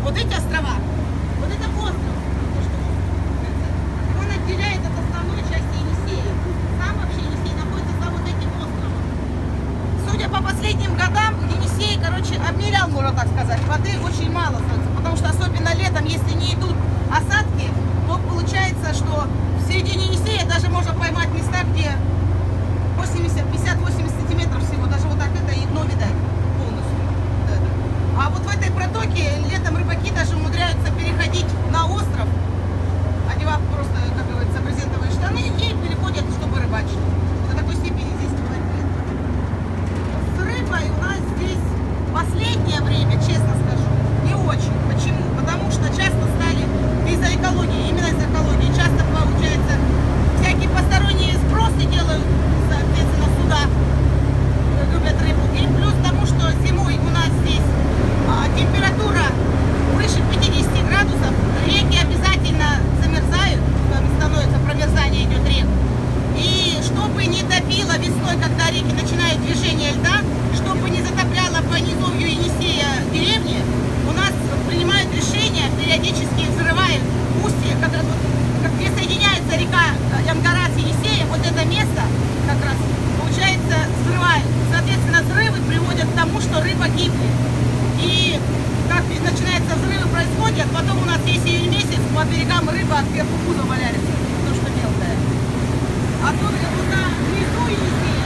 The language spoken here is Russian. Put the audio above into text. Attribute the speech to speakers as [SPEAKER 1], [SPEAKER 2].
[SPEAKER 1] Вот эти острова, вот это остров, он отделяет от основной части Енисея. Сам вообще Енисей находится за вот этим островом. Судя по последним годам, Енисей, короче, обмерял, можно так сказать. Воды очень мало остается, потому что особенно летом, если не идут осадки, то получается, что в середине Енисея даже можно поймать места, где 50-80 сантиметров всего, даже вот так это и дно видать полностью. А вот в этой протоке летом рыбаки даже умудряются переходить на остров, одевав просто, как говорится, брезентовые штаны и переходят, чтобы рыбачить. До такой степени здесь бывает лето. С рыбой у нас здесь последнее время, честно скажу, не очень. Почему? Потому что часто стали из-за экологии, именно из-за экологии, часто получается всякие посторонние сбросы делают, соответственно, сюда любят рыбу. И плюс тому, что зимой у нас здесь температура выше 50 градусов, реки обязательно замерзают, становится промерзание идет рек. И чтобы не топило весной, когда реки начинают движение льда, чтобы не затопляло по низовью Енисея деревни, у нас принимают решение, периодически взрывают устье, где соединяется река Янгара с Енисеем, вот это место как раз, получается, взрывают. Соответственно, взрывы приводят к тому, что рыба гибнет. И как начинаются взрывы происходят, потом у нас весь июнь месяц по берегам рыба от кверху пузо валяется, то что мелкая. А тут на внизу Енисея